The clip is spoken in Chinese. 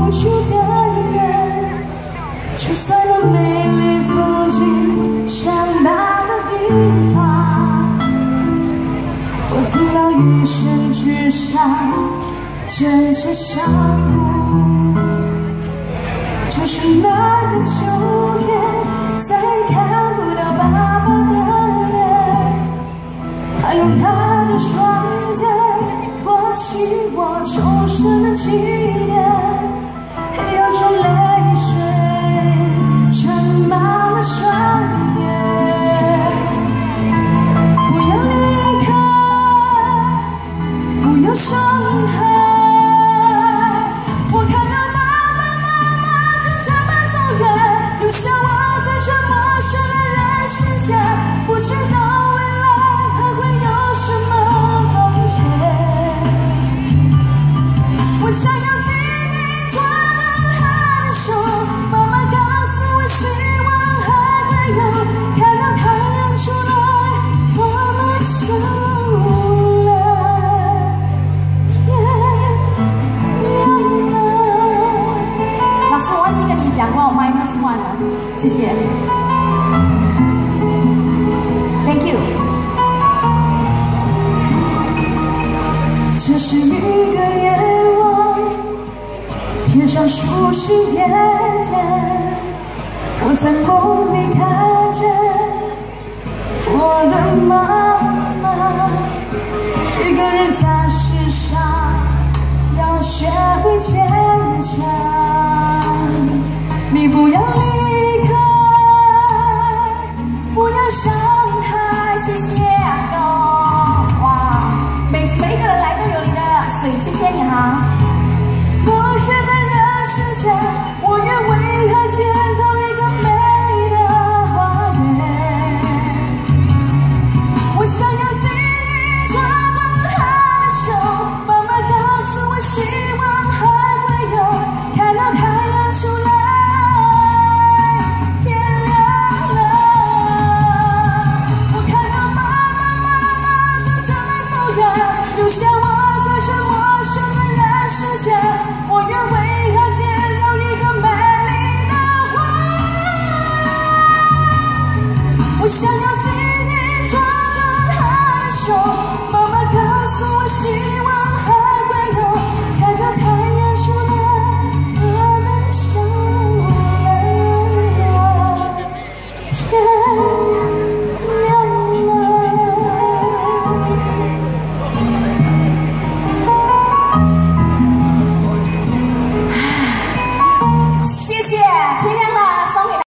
不住的人，就算那美丽风景相伴的地方，我听到一声巨响，震彻山谷。就是那个秋天，再看不到爸爸的脸，他用他的双肩托起我重生的起点，黑暗中泪水盛满了双眼。不要离开，不要伤害，我看到爸爸妈妈就这么走远，留下我在这陌生的人世间，不知道未来还会有什么风险。我想要紧紧抓着他的手，妈妈告诉我希望还会有，看到太阳出来，我们守了，天亮了。老师，我忘记跟你讲过，-1了，谢谢 ，Thank you。这是一个夜晚，天上繁星点点，我在梦里看见我的妈妈，一个人在世上要学会坚强。